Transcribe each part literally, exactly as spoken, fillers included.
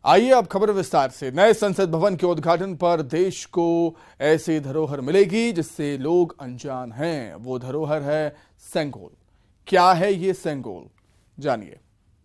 आइए अब खबर विस्तार से। नए संसद भवन के उद्घाटन पर देश को ऐसी धरोहर मिलेगी जिससे लोग अनजान हैं। वो धरोहर है सेंगोल। क्या है ये सेंगोल, जानिए।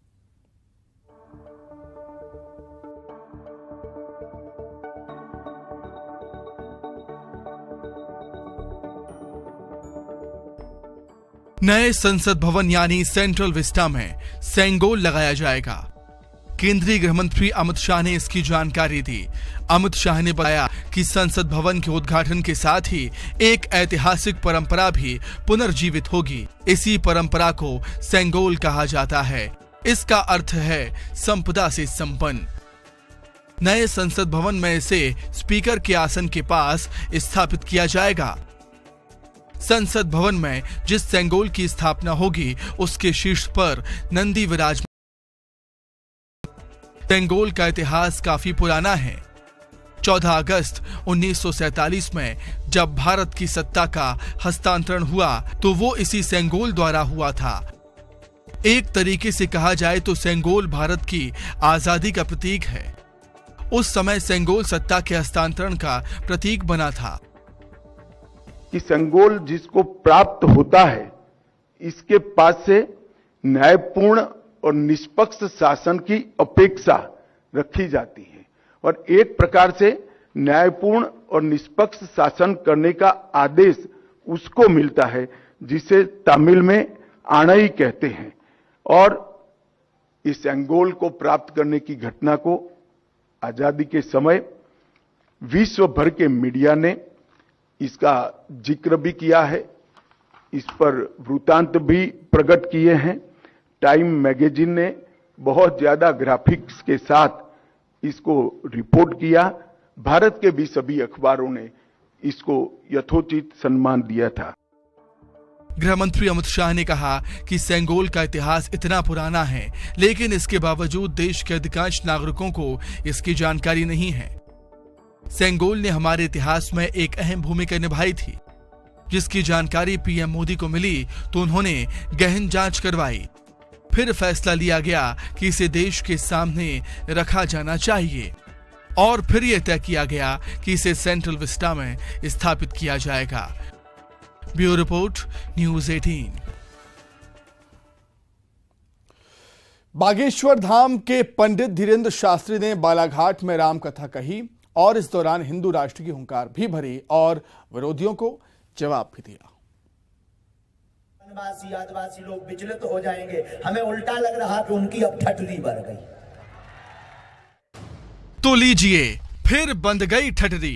नए संसद भवन यानी सेंट्रल विस्टा में सेंगोल लगाया जाएगा। केंद्रीय गृह मंत्री अमित शाह ने इसकी जानकारी दी। अमित शाह ने बताया कि संसद भवन के उद्घाटन के साथ ही एक ऐतिहासिक परंपरा भी पुनर्जीवित होगी। इसी परंपरा को सेंगोल कहा जाता है। इसका अर्थ है संपदा से संपन्न। नए संसद भवन में इसे स्पीकर के आसन के पास स्थापित किया जाएगा। संसद भवन में जिस सेंगोल की स्थापना होगी उसके शीर्ष पर नंदी विराजमान। सेंगोल का इतिहास काफी पुराना है। चौदह अगस्त उन्नीस सौ सैंतालीस में जब भारत की सत्ता का हस्तांतरण हुआ तो वो इसी सेंगोल द्वारा हुआ था। एक तरीके से कहा जाए तो सेंगोल भारत की आजादी का प्रतीक है। उस समय सेंगोल सत्ता के हस्तांतरण का प्रतीक बना था। कि सेंगोल जिसको प्राप्त होता है, इसके पास से न्यायपूर्ण और निष्पक्ष शासन की अपेक्षा रखी जाती है और एक प्रकार से न्यायपूर्ण और निष्पक्ष शासन करने का आदेश उसको मिलता है जिसे तमिल में आणई कहते हैं। और इस सेंगोल को प्राप्त करने की घटना को आजादी के समय विश्व भर के मीडिया ने इसका जिक्र भी किया है, इस पर वृत्तांत भी प्रकट किए हैं। टाइम मैगजीन ने बहुत ज्यादा ग्राफिक्स के साथ इसको रिपोर्ट किया। भारत के भी सभी अखबारों ने इसको यथोचित सम्मान दिया था। गृह मंत्री अमित शाह ने कहा कि सेंगोल का इतिहास इतना पुराना है, लेकिन इसके बावजूद देश के अधिकांश नागरिकों को इसकी जानकारी नहीं है। सेंगोल ने हमारे इतिहास में एक अहम भूमिका निभाई थी, जिसकी जानकारी पीएम मोदी को मिली तो उन्होंने गहन जांच करवाई। फिर फैसला लिया गया कि इसे देश के सामने रखा जाना चाहिए और फिर यह तय किया गया कि इसे सेंट्रल विस्टा में स्थापित किया जाएगा। ब्यूरो रिपोर्ट, न्यूज़ अठारह। बागेश्वर धाम के पंडित धीरेन्द्र शास्त्री ने बालाघाट में राम कथा कही और इस दौरान हिंदू राष्ट्र की हुंकार भी भरी और विरोधियों को जवाब भी दिया। वनवासी आदिवासी लोग विचलित हो जाएंगे, हमें उल्टा लग रहा कि उनकी अब ठटली बढ़ गई। तो लीजिए, फिर बंद गई ठटरी।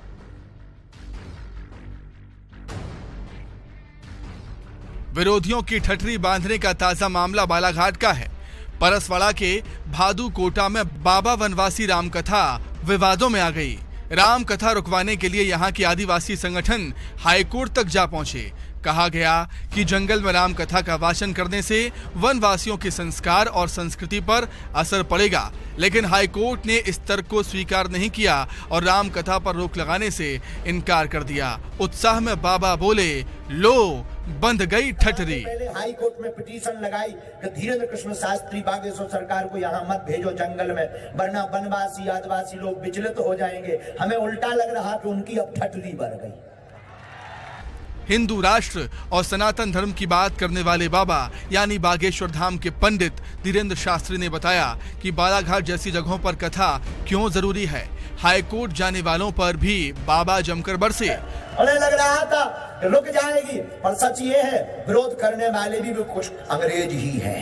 विरोधियों की ठटरी बांधने का ताजा मामला बालाघाट का है। परसवाड़ा के भादू कोटा में बाबा वनवासी रामकथा विवादों में आ गई। रामकथा रुकवाने के लिए यहां के आदिवासी संगठन हाईकोर्ट तक जा पहुंचे। कहा गया कि जंगल में रामकथा का वाचन करने से वनवासियों के संस्कार और संस्कृति पर असर पड़ेगा, लेकिन हाईकोर्ट ने इस तर्क को स्वीकार नहीं किया और रामकथा पर रोक लगाने से इनकार कर दिया। उत्साह में बाबा बोले, लो बंद गई ठटरी। पहले हाई कोर्ट में पिटीशन लगाई कि धीरेन्द्र कृष्ण शास्त्री बागेश्वर सरकार को यहाँ मत भेजो जंगल में, वरना वनवासी आदिवासी लोग विचलित हो जाएंगे, हमें उल्टा लग रहा कि उनकी अब ठटली बढ़ गई। हिंदू राष्ट्र और सनातन धर्म की बात करने वाले बाबा यानी बागेश्वर धाम के पंडित धीरेन्द्र शास्त्री ने बताया कि बालाघाट जैसी जगहों पर कथा क्यों जरूरी है। हाईकोर्ट जाने वालों पर भी बाबा जमकर बरसे। उन्हें लग रहा था कि रुक जाएगी, पर सच ये है विरोध करने वाले भी, भी कुछ अंग्रेज ही हैं।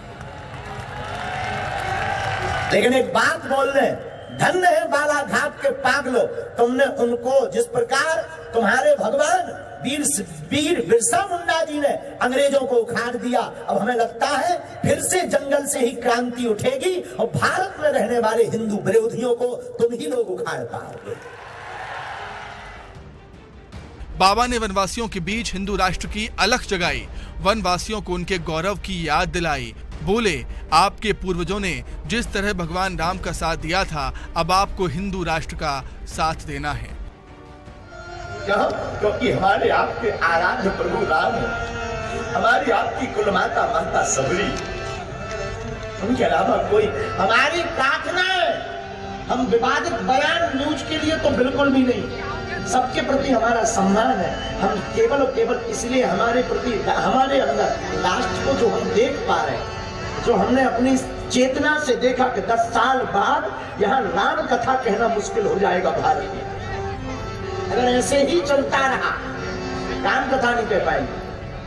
लेकिन एक बात बोल रहे, धन्य है बालाघाट के पागलों, तुमने उनको जिस प्रकार तुम्हारे भगवान वीर वीर बिरसा मुंडा जी ने अंग्रेजों को उखाड़ दिया, अब हमें लगता है फिर से जंगल से ही क्रांति उठेगी और भारत में रहने वाले हिंदू विरोधियों को तुम ही लोग उखाड़ पाओगे। बाबा ने वनवासियों के बीच हिंदू राष्ट्र की अलख जगाई, वनवासियों को उनके गौरव की याद दिलाई। बोले, आपके पूर्वजों ने जिस तरह भगवान राम का साथ दिया था, अब आपको हिंदू राष्ट्र का साथ देना है। क्योंकि हमारे आपके आराध्य प्रभु राम है, हमारी आपकी कुलमाता माता सबरी, उनके अलावा कोई हमारी प्रार्थना है हम विवादित बयान न्यूज के लिए तो बिल्कुल भी नहीं। सबके प्रति हमारा सम्मान है। हम केवल और केवल इसलिए हमारे प्रति, हमारे अंदर राष्ट्र को जो हम देख पा रहे हैं, जो हमने अपनी चेतना से देखा कि दस साल बाद यहाँ राम कथा कहना मुश्किल हो जाएगा भारत में। अगर ऐसे ही चलता रहा, राम कथा नहीं कह पाएंगे।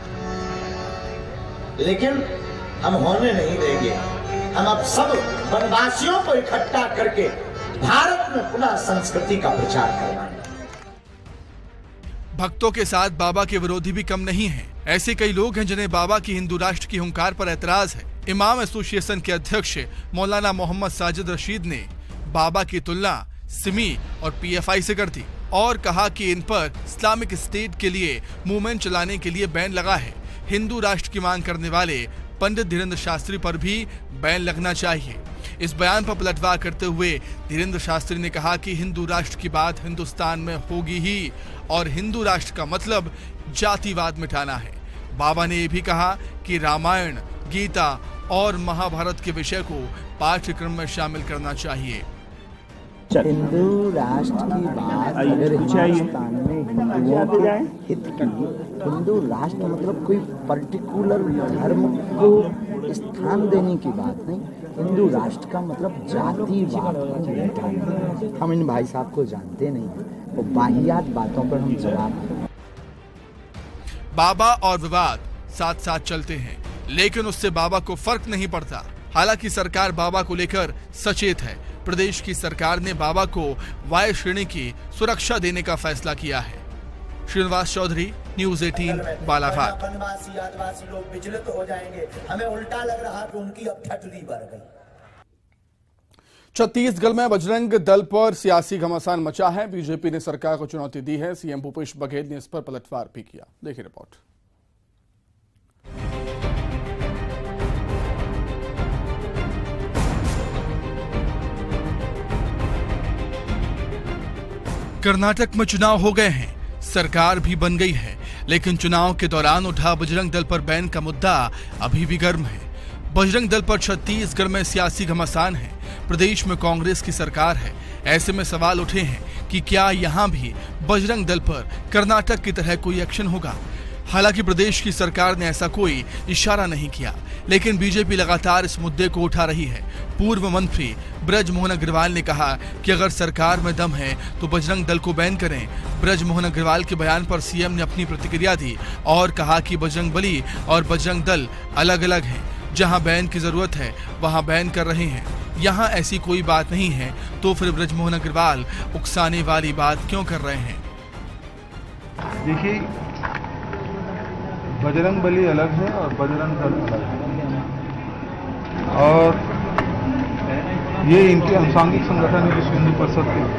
लेकिन हम होने नहीं देंगे। हम अब सब वनवासियों को इकट्ठा करके भारत में पुनः संस्कृति का प्रचार करवाएंगे। भक्तों के साथ बाबा के विरोधी भी कम नहीं हैं। ऐसे कई लोग हैं जिन्हें बाबा की हिंदू राष्ट्र की हुंकार पर ऐतराज है। इमाम एसोसिएशन के अध्यक्ष मौलाना मोहम्मद साजिद रशीद ने बाबा की तुलना सिमी और पीएफआई से कर दी और कहा कि इन पर इस्लामिक स्टेट के लिए मूवमेंट चलाने के लिए बैन लगा है। हिंदू राष्ट्र की मांग करने वाले पंडित धीरेन्द्र शास्त्री पर भी बैन लगना चाहिए। इस बयान पर पलटवार करते हुए धीरेन्द्र शास्त्री ने कहा कि हिंदू राष्ट्र की बात हिंदुस्तान में होगी ही और हिंदू राष्ट्र का मतलब जातिवाद मिटाना है। बाबा ने यह भी कहा कि रामायण, गीता और महाभारत के विषय को पाठ्यक्रम में शामिल करना चाहिए। हिंदू राष्ट्र की बात अगर हिंदुस्तान में हिंदुओं के हित की, हिंदू राष्ट्र मतलब कोई पर्टिकुलर धर्म को स्थान देने की बात नहीं। हिंदू राष्ट्र का मतलब जातिवाद को मिटाना। हम इन भाई साहब को जानते नहीं, वो बाहियात बातों पर हम जवाब। बाबा और विवाद साथ साथ चलते हैं, लेकिन उससे बाबा को फर्क नहीं पड़ता। हालांकि सरकार बाबा को लेकर सचेत है। प्रदेश की सरकार ने बाबा को वाय श्रेणी की सुरक्षा देने का फैसला किया है। श्रीनिवास चौधरी, न्यूज़ अठारह, बालाघाट। वनवासी आदिवासी लोग विचलित हो जाएंगे। हमें उल्टा लग रहा कि उनकी अब ठटली बढ़ गई। छत्तीसगढ़ में बजरंग दल पर सियासी घमासान मचा है। बीजेपी ने सरकार को चुनौती दी है। सीएम भूपेश बघेल ने इस पर पलटवार भी किया। देखिए रिपोर्ट। कर्नाटक में चुनाव हो गए हैं, सरकार भी बन गई है, लेकिन चुनाव के दौरान उठा बजरंग दल पर बैन का मुद्दा अभी भी गर्म है। बजरंग दल पर छत्तीसगढ़ में सियासी घमासान है। प्रदेश में कांग्रेस की सरकार है। ऐसे में सवाल उठे हैं कि क्या यहां भी बजरंग दल पर कर्नाटक की तरह कोई एक्शन होगा। हालांकि प्रदेश की सरकार ने ऐसा कोई इशारा नहीं किया, लेकिन बीजेपी लगातार इस मुद्दे को उठा रही है। पूर्व मंत्री ब्रजमोहन अग्रवाल ने कहा कि अगर सरकार में दम है तो बजरंग दल को बैन करें। ब्रजमोहन अग्रवाल के बयान पर सीएम ने अपनी प्रतिक्रिया दी और कहा कि बजरंग बली और बजरंग दल अलग अलग हैं। जहां बैन की जरूरत है वहां बैन कर रहे हैं। यहां ऐसी कोई बात नहीं है, तो फिर ब्रजमोहन अग्रवाल उकसाने वाली बात क्यों कर रहे हैं? देखिए, बजरंग बली अलग है और बजरंग दल अलग है, और ये इनके अनुसांगिक संगठन है विश्व हिंदू परिषद के।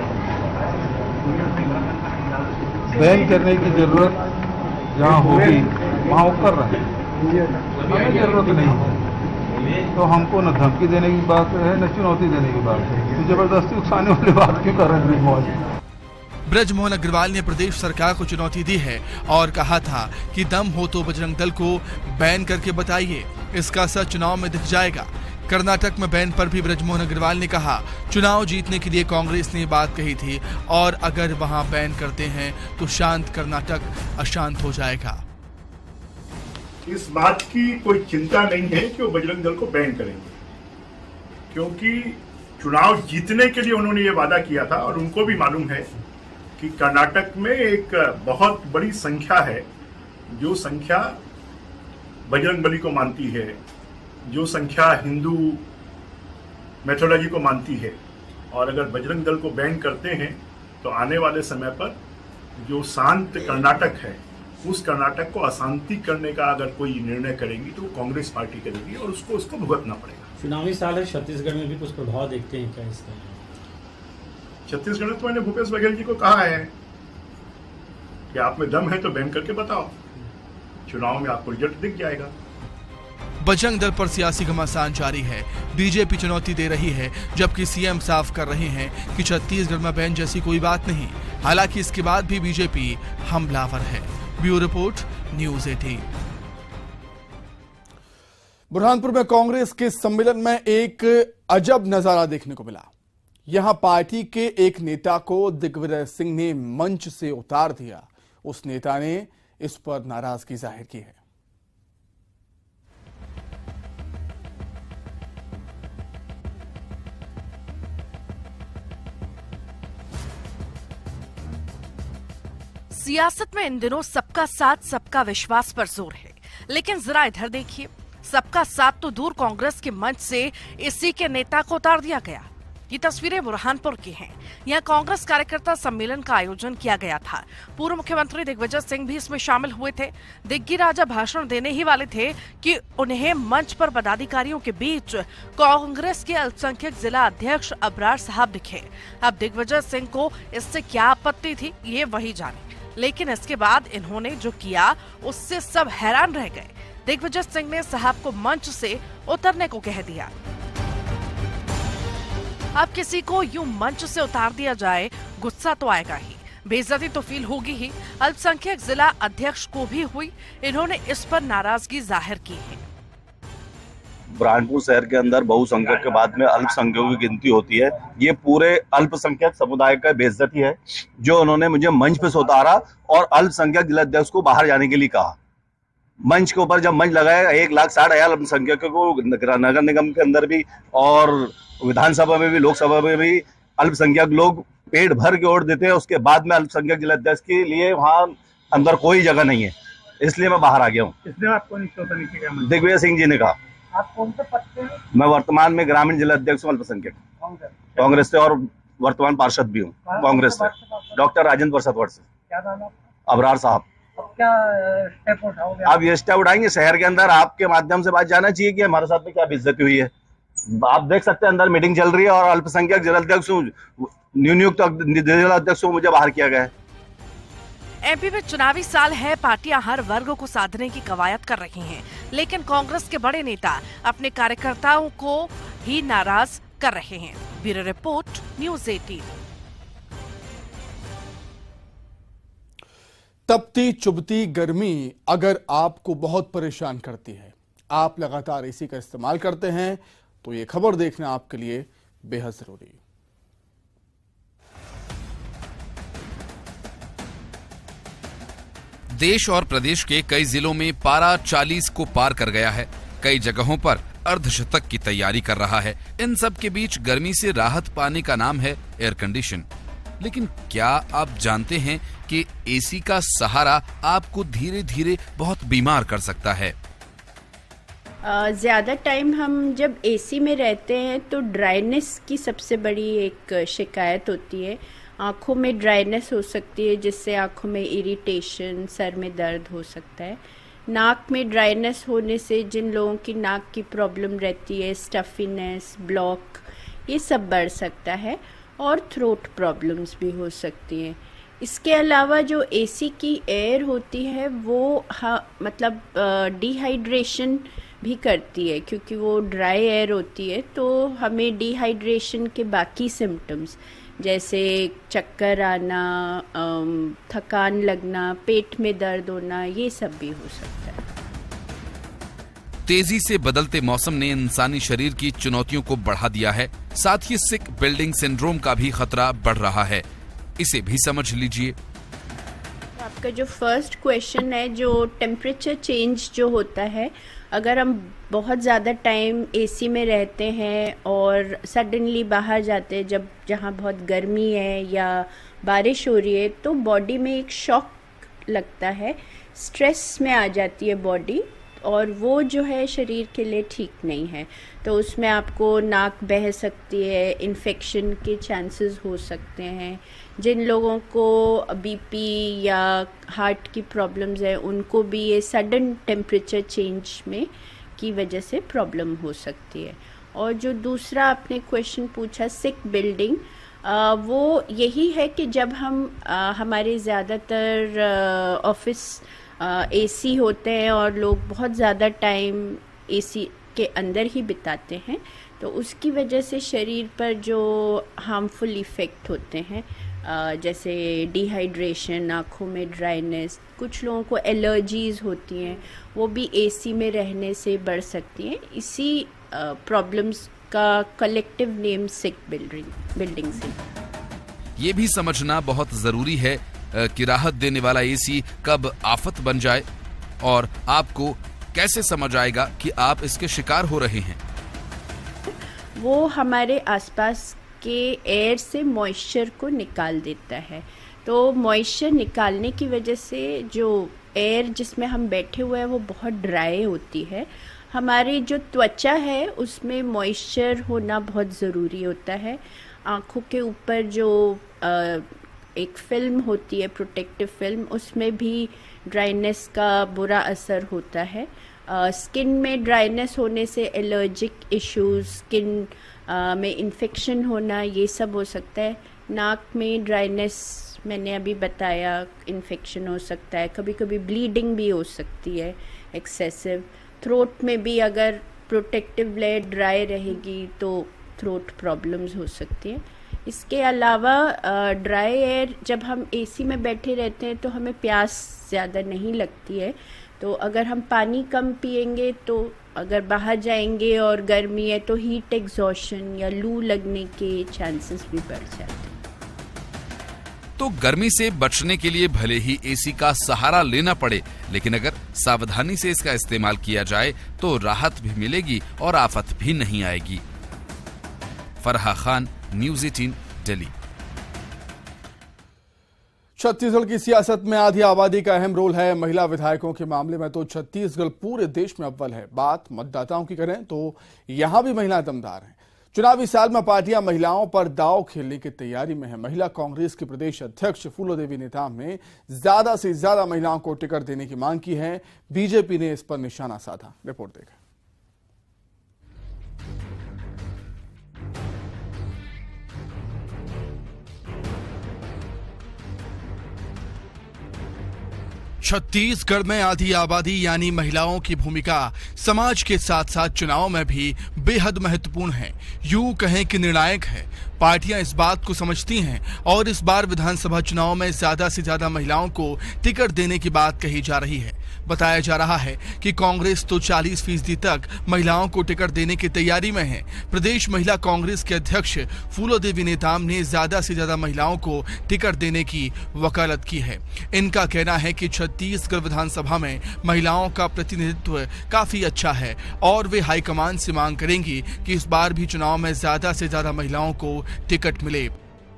बैन करने की जरूरत जहाँ होगी वहाँ वो कर रहे हैं, हमें जरूरत नहीं है। तो हमको न धमकी देने की बात है न चुनौती देने की बात है, तो जबरदस्ती उकसाने वाली बात क्यों कर रहे हैं? ब्रजमोहन अग्रवाल ने प्रदेश सरकार को चुनौती दी है और कहा था कि दम हो तो बजरंग दल को बैन करके बताइए, इसका असर चुनाव में दिख जाएगा। कर्नाटक में बैन पर भी ब्रजमोहन अग्रवाल ने कहा, चुनाव जीतने के लिए कांग्रेस ने बात कही थी और अगर वहां बैन करते हैं तो शांत कर्नाटक अशांत हो जाएगा। इस बात की कोई चिंता नहीं है कि वो बजरंग दल को बैन करेंगे, क्योंकि चुनाव जीतने के लिए उन्होंने ये वादा किया था और उनको भी मालूम है कि कर्नाटक में एक बहुत बड़ी संख्या है जो संख्या बजरंग बली को मानती है, जो संख्या हिंदू मेथोडोलॉजी को मानती है। और अगर बजरंग दल को बैन करते हैं तो आने वाले समय पर जो शांत कर्नाटक है उस कर्नाटक को अशांति करने का अगर कोई निर्णय करेंगी तो कांग्रेस पार्टी करेगी और उसको उसको भुगतना पड़ेगा। चुनावी साल है, छत्तीसगढ़ में भी कुछ प्रभाव देखते हैं क्या इसका? छत्तीसगढ़ में तो मैंने भूपेश बघेल जी को कहा है कि आप में दम है तो बैन करके बताओ, चुनाव में आपको रिजल्ट दिख जाएगा। बजरंग दल पर सियासी घमासान जारी है। बीजेपी चुनौती दे रही है, जबकि सीएम साफ कर रहे हैं कि छत्तीसगढ़ में बैन जैसी कोई बात नहीं। हालांकि इसके बाद भी बीजेपी हमलावर है। ब्यूरो रिपोर्ट, न्यूज़ अठारह। बुरहानपुर में कांग्रेस के सम्मेलन में एक अजब नजारा देखने को मिला। यहां पार्टी के एक नेता को दिग्विजय सिंह ने मंच से उतार दिया। उस नेता ने इस पर नाराजगी जाहिर की है। सियासत में इन दिनों सबका साथ सबका विश्वास पर जोर है, लेकिन जरा इधर देखिए, सबका साथ तो दूर, कांग्रेस के मंच से इसी के नेता को उतार दिया गया। ये तस्वीरें बुरहानपुर की हैं। यहाँ कांग्रेस कार्यकर्ता सम्मेलन का आयोजन किया गया था। पूर्व मुख्यमंत्री दिग्विजय सिंह भी इसमें शामिल हुए थे। दिग्गी राजा भाषण देने ही वाले थे कि उन्हें मंच पर पदाधिकारियों के बीच कांग्रेस के अल्पसंख्यक जिला अध्यक्ष अबरार साहब दिखे। अब दिग्विजय सिंह को इससे क्या आपत्ति थी, ये वही जाने, लेकिन इसके बाद इन्होंने जो किया उससे सब हैरान रह गए। दिग्विजय सिंह ने साहब को मंच से उतरने को कह दिया। अब किसी को यूं मंच से उतार दिया जाए, गुस्सा तो आएगा ही, बेइज्जती तो फील होगी ही। अल्पसंख्यक जिला अध्यक्ष को भी हुई। इन्होंने इस पर नाराजगी जाहिर की है। बुरहानपुर शहर के अंदर बहुसंख्यक के बाद में अल्पसंख्यकों की गिनती होती है। ये पूरे अल्पसंख्यक समुदाय का बेइज्जती है जो उन्होंने मुझे मंच पे से उतारा और अल्पसंख्यक जिला अध्यक्ष को बाहर जाने के लिए कहा। मंच के ऊपर जब मंच लगाया, एक लाख साठ हजार अल्पसंख्यकों को नगर निगम के अंदर भी और विधानसभा में भी, लोकसभा में भी अल्पसंख्यक लोग पेट भर के वोट देते हैं। उसके बाद में अल्पसंख्यक जिला अध्यक्ष के लिए वहाँ अंदर कोई जगह नहीं है, इसलिए मैं बाहर आ गया हूँ। इसलिए आपको नहीं, दिग्विजय सिंह जी ने कहा। आप कौन से पद पे हैं? मैं वर्तमान में ग्रामीण जिला अध्यक्ष हूँ अल्पसंख्यक कांग्रेस से, और वर्तमान पार्षद भी हूँ कांग्रेस से, डॉक्टर राजेंद्र प्रसाद वर्ष से। क्या नाम है? अबरार साहब। अब क्या स्टेप उठाओगे? आप ये स्टेप उठाएंगे, शहर के अंदर आपके माध्यम से बात जाना चाहिए कि हमारे साथ में क्या बेइज्जती हुई है। आप देख सकते हैं अंदर मीटिंग चल रही है और अल्पसंख्यक जिला अध्यक्ष नियुक्त जिला अध्यक्ष को मुझे बाहर किया गया है। एमपी में चुनावी साल है, पार्टियां हर वर्ग को साधने की कवायद कर रही हैं, लेकिन कांग्रेस के बड़े नेता अपने कार्यकर्ताओं को ही नाराज कर रहे हैं। ब्यूरो रिपोर्ट, न्यूज़ अठारह। तपती चुभती गर्मी अगर आपको बहुत परेशान करती है, आप लगातार एसी का इस्तेमाल करते हैं, तो ये खबर देखना आपके लिए बेहद जरूरी है। देश और प्रदेश के कई जिलों में पारा चालीस को पार कर गया है। कई जगहों पर अर्धशतक की तैयारी कर रहा है। इन सब के बीच गर्मी से राहत पाने का नाम है एयर कंडीशन। लेकिन क्या आप जानते हैं कि एसी का सहारा आपको धीरे धीरे बहुत बीमार कर सकता है। ज़्यादा टाइम हम जब एसी में रहते हैं तो ड्राइनेस की सबसे बड़ी एक शिकायत होती है। आँखों में ड्राइनेस हो सकती है, जिससे आँखों में इरिटेशन, सर में दर्द हो सकता है। नाक में ड्राइनेस होने से जिन लोगों की नाक की प्रॉब्लम रहती है, स्टफीनेस, ब्लॉक, ये सब बढ़ सकता है और थ्रोट प्रॉब्लम्स भी हो सकती हैं। इसके अलावा जो एसी की एयर होती है वो हाँ मतलब डिहाइड्रेशन भी करती है, क्योंकि वो ड्राई एयर होती है, तो हमें डिहाइड्रेशन के बाकी सिम्टम्स जैसे चक्कर आना, थकान लगना, पेट में दर्द होना, ये सब भी हो सकता है। तेजी से बदलते मौसम ने इंसानी शरीर की चुनौतियों को बढ़ा दिया है। साथ ही सिक बिल्डिंग सिंड्रोम का भी खतरा बढ़ रहा है। इसे भी समझ लीजिए। आपका जो फर्स्ट क्वेश्चन है, जो टेम्परेचर चेंज जो होता है, अगर हम बहुत ज़्यादा टाइम एसी में रहते हैं और सडनली बाहर जाते हैं जब जहाँ बहुत गर्मी है या बारिश हो रही है, तो बॉडी में एक शॉक लगता है, स्ट्रेस में आ जाती है बॉडी, और वो जो है शरीर के लिए ठीक नहीं है। तो उसमें आपको नाक बह सकती है, इन्फेक्शन के चांसेस हो सकते हैं। जिन लोगों को बीपी या हार्ट की प्रॉब्लम्स है, उनको भी ये सडन टेम्परेचर चेंज में की वजह से प्रॉब्लम हो सकती है। और जो दूसरा आपने क्वेश्चन पूछा, सिक बिल्डिंग, आ, वो यही है कि जब हम आ, हमारे ज़्यादातर ऑफिस एसी होते हैं और लोग बहुत ज़्यादा टाइम एसी के अंदर ही बिताते हैं, तो उसकी वजह से शरीर पर जो हार्मफुल इफ़ेक्ट होते हैं, जैसे डिहाइड्रेशन, आँखों में ड्राइनेस, कुछ लोगों को एलर्जीज़ होती हैं, वो भी एसी में रहने से बढ़ सकती हैं। इसी प्रॉब्लम्स का collective name sick building building से। ये भी समझना बहुत जरूरी है कि राहत देने वाला एसी कब आफत बन जाए और आपको कैसे समझ आएगा कि आप इसके शिकार हो रहे हैं। वो हमारे आसपास के एयर से मॉइस्चर को निकाल देता है, तो मॉइस्चर निकालने की वजह से जो एयर जिसमें हम बैठे हुए हैं वो बहुत ड्राई होती है। हमारी जो त्वचा है उसमें मॉइस्चर होना बहुत ज़रूरी होता है। आँखों के ऊपर जो आ, एक फिल्म होती है प्रोटेक्टिव फिल्म, उसमें भी ड्राइनेस का बुरा असर होता है। स्किन में ड्राइनेस होने से एलर्जिक इश्यूज, स्किन में इन्फेक्शन होना, ये सब हो सकता है। नाक में ड्राइनेस मैंने अभी बताया, इन्फेक्शन हो सकता है। कभी कभी ब्लीडिंग भी हो सकती है एक्सेसिव। थ्रोट में भी अगर प्रोटेक्टिव लेयर ड्राई रहेगी तो थ्रोट प्रॉब्लम्स हो सकती है। इसके अलावा ड्राई एयर, जब हम एसी में बैठे रहते हैं तो हमें प्यास ज़्यादा नहीं लगती है, तो अगर हम पानी कम पिएंगे तो अगर बाहर जाएंगे और गर्मी है तो हीट एग्जॉशन या लू लगने के चांसेस भी बढ़ जाते हैं। तो गर्मी से बचने के लिए भले ही एसी का सहारा लेना पड़े, लेकिन अगर सावधानी से इसका इस्तेमाल किया जाए तो राहत भी मिलेगी और आफत भी नहीं आएगी। Farah Khan, news eighteen, Delhi. छत्तीसगढ़ की सियासत में आधी आबादी का अहम रोल है। महिला विधायकों के मामले में तो छत्तीसगढ़ पूरे देश में अव्वल है। बात मतदाताओं की करें तो यहां भी महिलाएं दमदार हैं। चुनावी साल में पार्टियां महिलाओं पर दांव खेलने की तैयारी में है। महिला कांग्रेस की प्रदेश अध्यक्ष फूलोदेवी नेताम ने ज्यादा से ज्यादा महिलाओं को टिकट देने की मांग की है। बीजेपी ने इस पर निशाना साधा। रिपोर्ट देखें। छत्तीसगढ़ में आधी आबादी यानी महिलाओं की भूमिका समाज के साथ साथ चुनाव में भी बेहद महत्वपूर्ण है, यूं कहें कि निर्णायक है। पार्टियां इस बात को समझती हैं और इस बार विधानसभा चुनाव में ज्यादा से ज्यादा महिलाओं को टिकट देने की बात कही जा रही है। बताया जा रहा है कि कांग्रेस तो चालीस फीसदी तक महिलाओं को टिकट देने की तैयारी में है। प्रदेश महिला कांग्रेस के अध्यक्ष फूलोदेवी नेताम ने ज्यादा से ज्यादा महिलाओं को टिकट देने की वकालत की है। इनका कहना है कि छत्तीसगढ़ विधानसभा में महिलाओं का प्रतिनिधित्व काफी अच्छा है और वे हाईकमान से मांग करेंगी कि इस बार भी चुनाव में ज्यादा से ज्यादा महिलाओं को टिकट मिले।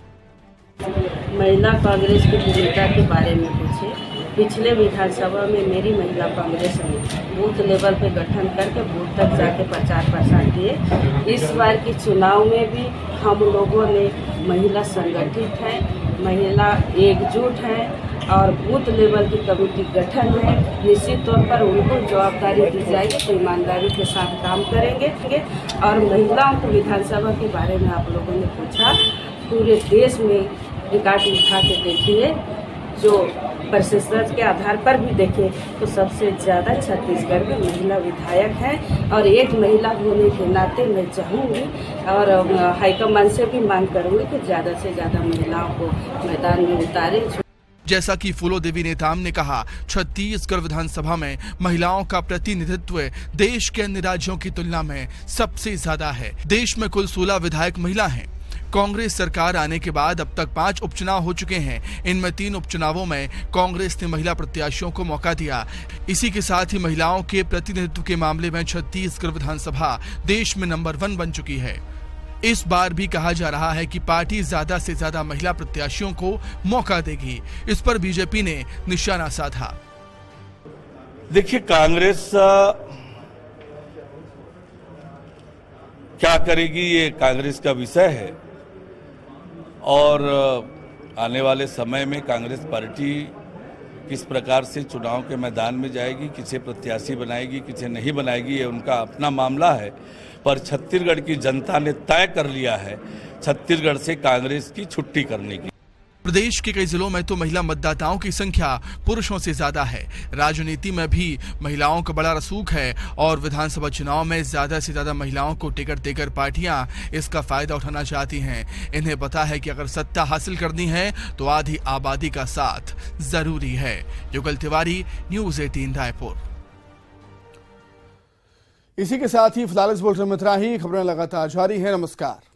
महिला कांग्रेस की भूमिका के बारे में पूछे। पिछले विधानसभा में मेरी महिला कांग्रेस ने बूथ लेवल पे गठन करके बूथ तक जाके प्रचार प्रसार किए। इस बार के चुनाव में भी हम लोगों ने महिला संगठित है, महिला एकजुट है और बूथ लेवल की कमेटी गठन है। निश्चित तौर पर उनको जवाबदारी दी जाएगी तो ईमानदारी के साथ काम करेंगे। और महिलाओं को विधानसभा के बारे में आप लोगों ने पूछा, पूरे देश में रिकॉर्ड उठा के देखिए, जो प्रतिशत के आधार पर भी देखें तो सबसे ज़्यादा छत्तीसगढ़ में महिला विधायक हैं। और एक महिला होने के नाते मैं चाहूँगी और हाईकमान से भी मांग करूँगी कि ज़्यादा से ज़्यादा महिलाओं को मैदान में उतारें। जैसा कि फूलोदेवी नेताम ने कहा, छत्तीसगढ़ विधानसभा में महिलाओं का प्रतिनिधित्व देश के अन्य राज्यों की तुलना में सबसे ज्यादा है। देश में कुल सोलह विधायक महिला हैं। कांग्रेस सरकार आने के बाद अब तक पांच उपचुनाव हो चुके हैं। इनमें तीन उपचुनावों में कांग्रेस ने महिला प्रत्याशियों को मौका दिया। इसी के साथ ही महिलाओं के प्रतिनिधित्व के मामले में छत्तीसगढ़ विधानसभा देश में नंबर वन बन चुकी है। इस बार भी कहा जा रहा है कि पार्टी ज्यादा से ज्यादा महिला प्रत्याशियों को मौका देगी। इस पर बीजेपी ने निशाना साधा। देखिए, कांग्रेस क्या करेगी ये कांग्रेस का विषय है और आने वाले समय में कांग्रेस पार्टी किस प्रकार से चुनाव के मैदान में जाएगी, किसे प्रत्याशी बनाएगी, किसे नहीं बनाएगी, ये उनका अपना मामला है। पर छत्तीसगढ़ की जनता ने तय कर लिया है छत्तीसगढ़ से कांग्रेस की छुट्टी करने की। प्रदेश के कई जिलों में तो महिला मतदाताओं की संख्या पुरुषों से ज्यादा है। राजनीति में भी महिलाओं का बड़ा रसूख है और विधानसभा चुनाव में ज्यादा से ज्यादा महिलाओं को टिकट देकर पार्टियां इसका फायदा उठाना चाहती हैं। इन्हें पता है कि अगर सत्ता हासिल करनी है तो आधी आबादी का साथ जरूरी है। युगल तिवारी, न्यूज़ एटीन रायपुर। इसी के साथ ही फिलहाल इस बुलेटिन में इतना ही। खबरें लगातार जारी है। नमस्कार।